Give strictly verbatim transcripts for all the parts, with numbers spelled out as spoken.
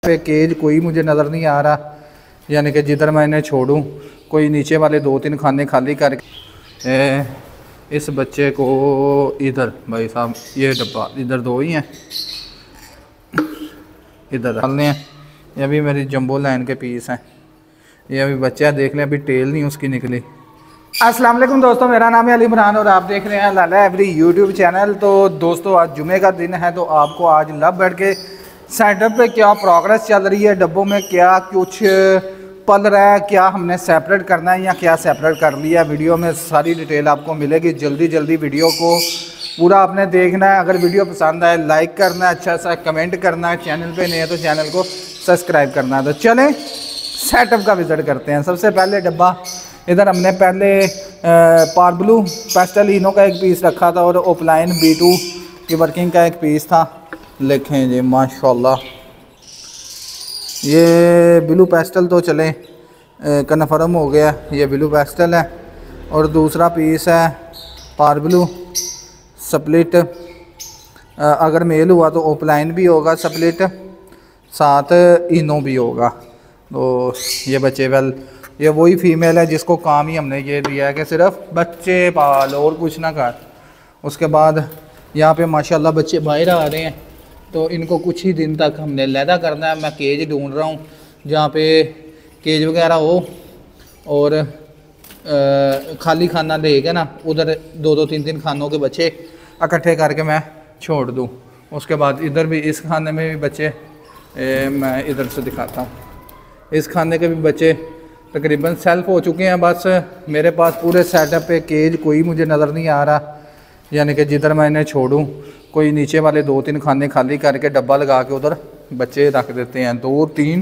पे केज कोई मुझे नज़र नहीं आ रहा, यानी कि जिधर मैं इन्हें छोड़ूं कोई नीचे वाले दो तीन खाने खाली करके इस बच्चे को इधर, भाई साहब ये डब्बा इधर दो ही हैं, इधर डालने हैं। ये अभी मेरी जंबो लाइन के पीस हैं। ये अभी बच्चा देख लें, अभी टेल नहीं उसकी निकली। अस्सलाम वालेकुम दोस्तों, मेरा नाम है अली इमरान और आप देख रहे हैं लाला एवरी यूट्यूब चैनल। तो दोस्तों आज जुमे का दिन है, तो आपको आज लव बर्ड के सेटअप पे क्या प्रोग्रेस चल रही है, डब्बों में क्या कुछ पल रहा है, क्या हमने सेपरेट करना है या क्या सेपरेट कर लिया, वीडियो में सारी डिटेल आपको मिलेगी। जल्दी जल्दी वीडियो को पूरा आपने देखना है। अगर वीडियो पसंद आए लाइक करना है, अच्छा सा कमेंट करना है, चैनल पे नहीं है तो चैनल को सब्सक्राइब करना है। तो चलें सेटअप का विज़िट करते हैं। सबसे पहले डब्बा इधर हमने पहले पार्बलू पेस्टल इनो का एक पीस रखा था और ओपलाइन बी टू की वर्किंग का एक पीस था। लिखें जी माशाल्लाह, ये ब्लू पेस्टल तो चलें कन्फर्म हो गया, ये ब्लू पेस्टल है। और दूसरा पीस है पार्बलू स्प्लिट, अगर मेल हुआ तो ओपलाइन भी होगा स्प्लिट, साथ इनो भी होगा। तो ये बच्चे वेल ये वही फीमेल है जिसको काम ही हमने ये दिया है कि सिर्फ बच्चे पाल और कुछ ना कर। उसके बाद यहाँ पे माशाल्लाह बच्चे बाहर आ रहे हैं, तो इनको कुछ ही दिन तक हमने लैदा करना है। मैं केज ढूंढ रहा हूँ जहाँ पे केज वगैरह हो और आ, खाली खाना लेके ना उधर दो दो तीन तीन खानों के बच्चे इकट्ठे करके मैं छोड़ दूँ। उसके बाद इधर भी इस खाने में भी बच्चे ए, मैं इधर से दिखाता हूँ, इस खाने के भी बच्चे तकरीबन सेल्फ हो चुके हैं। बस मेरे पास पूरे सेटअप पे केज कोई मुझे नज़र नहीं आ रहा, यानी कि जिधर मैं इन्हें छोड़ूं कोई नीचे वाले दो तीन खाने खाली करके डब्बा लगा के उधर बच्चे रख देते हैं। दो तीन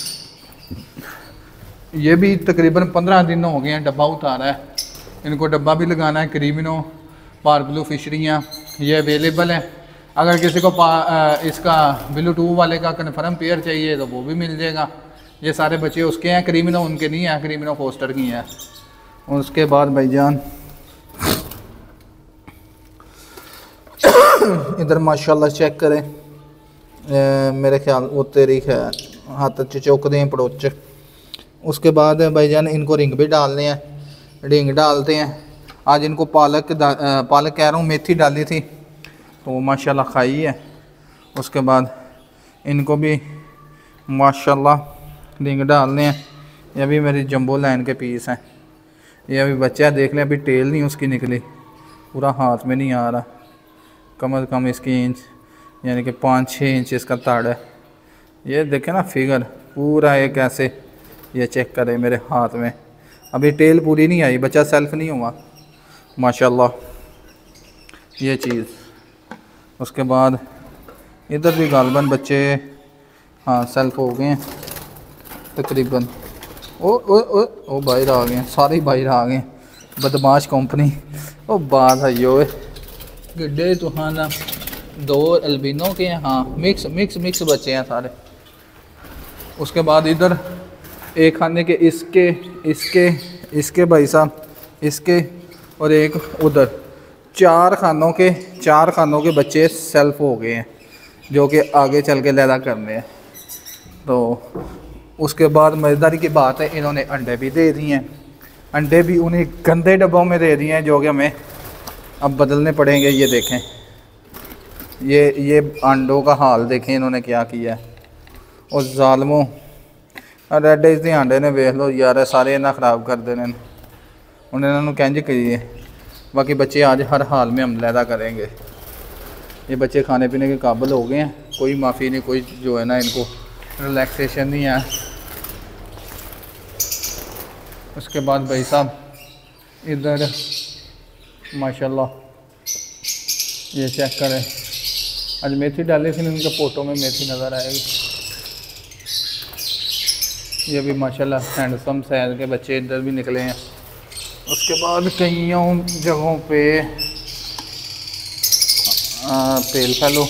ये भी तकरीबन पंद्रह दिन हो गए हैं डब्बा उतारा है। इनको डब्बा भी लगाना है। क्रीमिनो पार्बलू फिशरियाँ ये अवेलेबल हैं। अगर किसी को इसका ब्लू टू वाले का कन्फर्म पेयर चाहिए तो वो भी मिल जाएगा। ये सारे बच्चे उसके हैं, क्रीमिनो उनके नहीं हैं, क्रीमिनो फोस्टर की हैं। उसके बाद भाईजान इधर माशाल्लाह चेक करें, ए, मेरे ख्याल वो तेरी है हाथ चौक दें पड़ोच। उसके बाद भाईजान इनको रिंग भी डालने हैं, रिंग डालते हैं। आज इनको पालक पालक कह रहा हूँ मेथी डाली थी तो माशाल्लाह खाई है। उसके बाद इनको भी माशाल्लाह रिंग डालने हैं। ये अभी मेरी जंबो लाइन के पीस हैं। ये अभी बच्चा देख लें, अभी टेल नहीं उसकी निकली, पूरा हाथ में नहीं आ रहा। कम अज़ कम इसकी इंच यानी कि पाँच छः इंच इसका ताड़ है। ये देखें ना फिगर पूरा एक ऐसे, ये चेक करें मेरे हाथ में, अभी टेल पूरी नहीं आई, बच्चा सेल्फ नहीं हुआ माशाल्लाह ये चीज़। उसके बाद इधर भी गालबन बच्चे हाँ सेल्फ हो गए हैं तकरीबन। ओ ओ ओ ओ बाहर आ गए, सारे बाहर आ गए, बदमाश कंपनी। ओ बात है यो गिड्डे तुहाना दो अल्बिनो के हैं, हाँ मिक्स मिक्स मिक्स बच्चे हैं सारे। उसके बाद इधर एक खाने के इसके इसके इसके भाई साहब इसके और एक उधर, चार खानों के चार खानों के बच्चे सेल्फ हो गए हैं जो कि आगे चल के लैदा करने हैं। तो उसके बाद मज़ेदारी की बात है, इन्होंने अंडे भी दे दिए हैं। अंडे भी उन्हें गंदे डब्बों में दे दिए हैं जो कि हमें अब बदलने पड़ेंगे। ये देखें, ये ये अंडों का हाल देखें इन्होंने क्या किया है। और जालमों रेड इस दी आंडे ने वेख लो यार, सारे इन्हें ख़राब कर देने उन्हें इन्होंने कैंज करिए। बाकी बच्चे आज हर हाल में हम लैदा करेंगे। ये बच्चे खाने पीने के काबिल हो गए हैं, कोई माफ़ी नहीं, कोई जो है ना इनको रिलैक्सेशन नहीं है। उसके बाद भाई साहब इधर माशाल्लाह ये चेक करें, आज मेथी डाली थी इनके पोटों में मेथी नज़र आएगी। ये भी माशाल्लाह हैंडसम सैल के बच्चे इधर भी निकले हैं। उसके बाद कईयों जगहों पे पेल फैलो,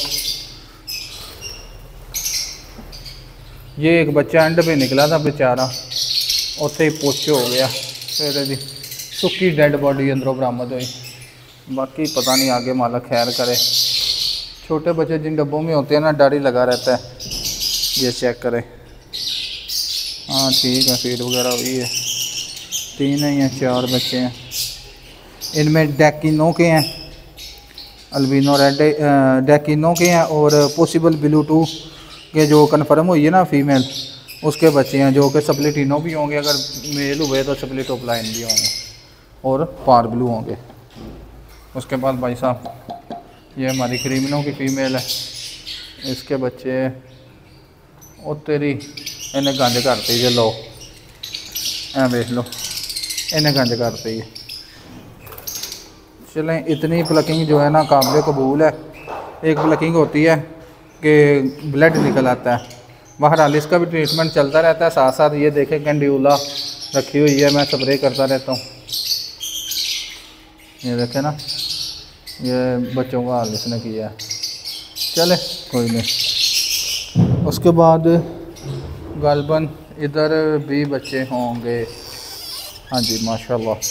ये एक बच्चा एंड पे निकला था बेचारा, उत्थे ही पोचे हो गया, फिर जी सुक्की डेड बॉडी अंदरों बरामद हुई। बाकी पता नहीं आगे मालिक खैर करे। छोटे बच्चे जिन डब्बों में होते हैं ना, डर ही लगा रहता है। ये चेक करें। हाँ ठीक है, फीड वगैरह हुई है। तीन है या चार बच्चे हैं। इनमें डेकिनो के हैं, अल्बिनो रेड डेकिनो के हैं और पॉसिबल ब्लू टू के जो कन्फर्म हुई है ना फीमेल, उसके बच्चे हैं जो कि सप्लिटिनो भी होंगे, अगर मेल हुए तो सप्लिट ऑफलाइन भी होंगे और पार ब्लू होंगे। उसके बाद भाई साहब ये हमारी क्रीमिनो की फ़ीमेल है, इसके बच्चे ओ तेरी इन्हें गंज करते ही लो, ऐ देख लो इन्हें गंज करते ही। चलें, इतनी प्लकिंग जो है ना काबिल कबूल है। एक प्लकिंग होती है कि ब्लड निकल आता है, बहरहाल इसका भी ट्रीटमेंट चलता रहता है। साथ साथ ये देखें कैंड्यूला रखी हुई है, मैं स्प्रे करता रहता हूँ। ये देखें ना, ये बच्चों का हाल इसने किया है। चले कोई नहीं। उसके बाद गालबन इधर भी बच्चे होंगे। हाँ जी माशाल्लाह।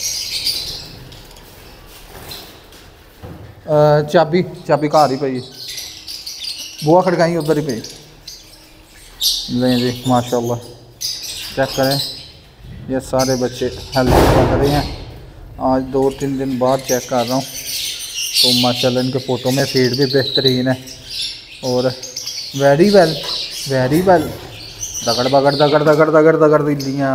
चाबी चाबी घर ही पई, बुआ खड़काई उधर ही पई। लें जी माशाल्लाह, चेक करें ये सारे बच्चे हेल्थ कर रहे हैं। आज दो तीन दिन बाद चेक कर रहा हूँ तो माशाल्लाह इनके फ़ोटो में फीड भी बेहतरीन है और वेरी वेल वेरी वेल। दगड़ बगड़ दगड़ दगड़ दगड़ दगड़ दिल्लियाँ।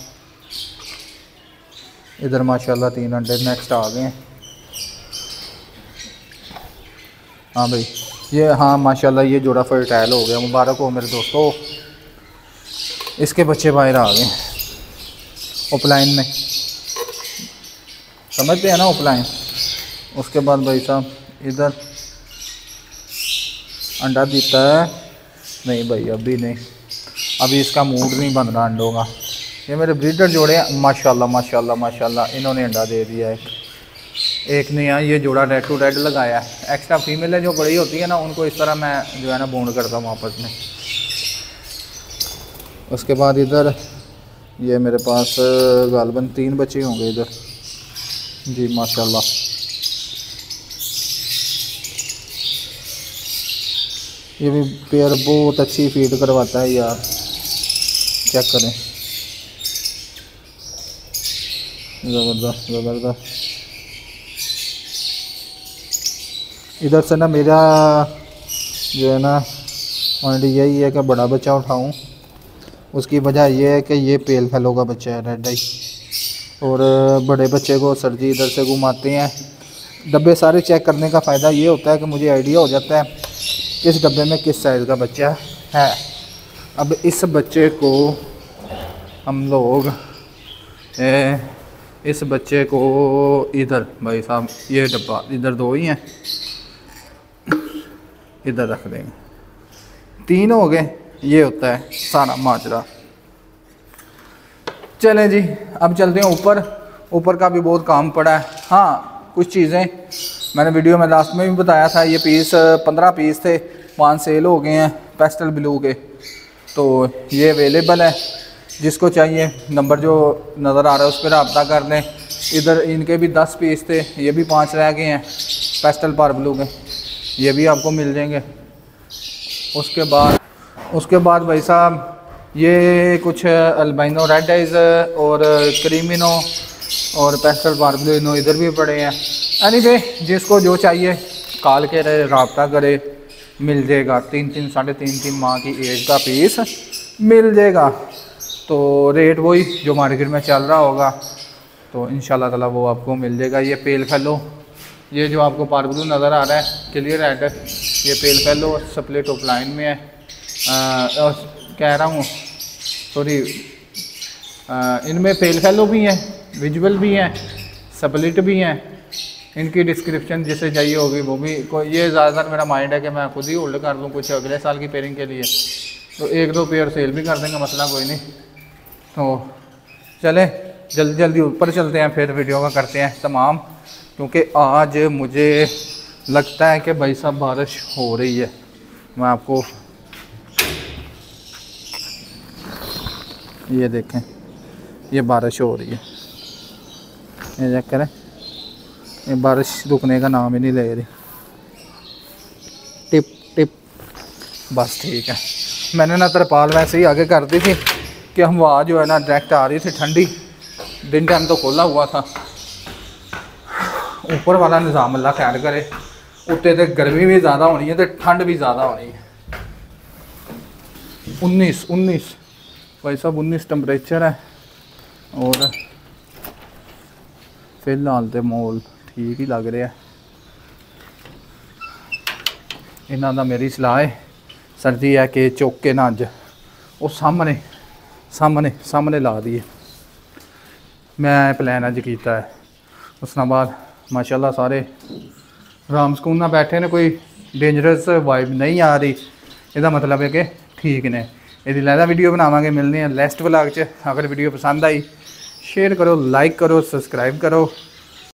इधर माशाल्लाह तीन अंडे नेक्स्ट आ गए हैं। हाँ भाई ये, हाँ माशाल्लाह ये जोड़ा फर्टाइल हो गया, मुबारक हो मेरे दोस्तों। इसके बच्चे बाहर आ गए ओपलाइन में, समझते हैं ना ओपलाइन। उसके बाद भाई साहब इधर अंडा देता है, नहीं भाई अभी नहीं, अभी इसका मूड नहीं बन रहा अंडों का। ये मेरे ब्रीडर जोड़े हैं माशाल्लाह माशाल्लाह माशाल्लाह, इन्होंने अंडा दे दिया है। एक ने यहाँ ये जोड़ा रेड टू रेड लगाया है। एक्स्ट्रा फीमेल है जो बड़ी होती है ना, उनको इस तरह मैं जो है ना बोंड करता हूँ आपस में। उसके बाद इधर ये मेरे पास गालबन तीन बच्चे होंगे इधर जी माशाल्लाह। ये भी पेयर बहुत अच्छी फीड करवाता है यार, चेक करें, ज़बरदस्त ज़बरदस्त। इधर से ना मेरा जो है ना पॉइंट यही है कि बड़ा बच्चा उठाऊं। उसकी वजह यह है कि ये पेल फैलो का बच्चा है रेड आई, और बड़े बच्चे को सर जी इधर से घुमाते हैं। डब्बे सारे चेक करने का फ़ायदा ये होता है कि मुझे आइडिया हो जाता है किस डब्बे में किस साइज़ का बच्चा है। अब इस बच्चे को हम लोग ए, इस बच्चे को इधर भाई साहब ये डब्बा इधर दो ही हैं, इधर रख देंगे। तीन हो गए, ये होता है सारा माजरा। चलें जी अब चलते हैं ऊपर। ऊपर का भी बहुत काम पड़ा है। हाँ कुछ चीज़ें मैंने वीडियो में लास्ट में भी बताया था। ये पीस पंद्रह पीस थे, पाँच सेल हो गए हैं पेस्टल ब्लू के, तो ये अवेलेबल है। जिसको चाहिए नंबर जो नज़र आ रहा है उस पर रब्ता कर लें। इधर इनके भी दस पीस थे, ये भी पाँच रह गए हैं पेस्टल पार ब्लू के, ये भी आपको मिल जाएंगे। उसके बाद उसके बाद भाई साहब ये कुछ अल्बाइनो रेड आइज और क्रीमिनो और पेस्टल पार ब्लू इधर भी पड़े हैं। एनीवे जिसको जो चाहिए कॉल के रब्ता करे, मिल जाएगा। तीन तीन साढ़े तीन तीन माह की एज का पीस मिल जाएगा। तो रेट वही जो मार्केट में चल रहा होगा, तो इंशाल्लाह ताला वो आपको मिल जाएगा। ये पेल फैलो, ये जो आपको पार ब्लू नज़र आ रहा है क्लियर हेड, ये पेल फैलो स्प्लिट ऑफलाइन में है। आ, कह रहा हूँ सॉरी, इनमें पेल फैलो भी हैं, विजुअल भी हैं, स्प्लिट भी हैं। इनकी डिस्क्रिप्शन जिसे चाहिए होगी वो भी। कोई ये ज़्यादातर मेरा माइंड है कि मैं खुद ही होल्ड कर लूँ कुछ अगले साल की पेयरिंग के लिए, तो एक दो पेयर सेल भी कर देंगे, मसला कोई नहीं। तो चले जल्दी जल्दी ऊपर चलते हैं, फिर वीडियो का करते हैं तमाम, क्योंकि आज मुझे लगता है कि भाई साहब बारिश हो रही है। मैं आपको ये देखें, ये बारिश हो रही है, ये चेक करें, ये बारिश रुकने का नाम ही नहीं ले रही। टिप टिप बस ठीक है। मैंने ना तरपाल वैसे ही आगे कर दी थी कि हवा जो है ना डायरेक्ट आ रही थी ठंडी। दिन टाइम तो खोला हुआ था। ऊपर वाला निज़ाम अल्लाह खैर करे। उत्ते तो गर्मी भी ज़्यादा होनी है तो ठंड भी ज़्यादा होनी है। उन्नीस उन्नीस भाई साहब उन्नीस टम्परेचर है। और फिलहाल तो माहौल ठीक ही लग रहा है। इन्हों का मेरी सलाह है सर्दी है कि चुक के ना अज वो सामने सामने सामने ला दिए। मैं प्लान अज किया है। उस बाद माशाल्लाह सारे राम सकून ना बैठे ने, कोई डेंजरस वाइब नहीं आ रही। इसका मतलब है कि ठीक ने। यदि लैदा वीडियो बनावांगे, मिलने हैं नेक्स्ट व्लॉग च। अगर वीडियो पसंद आई शेयर करो, लाइक करो, सब्सक्राइब करो।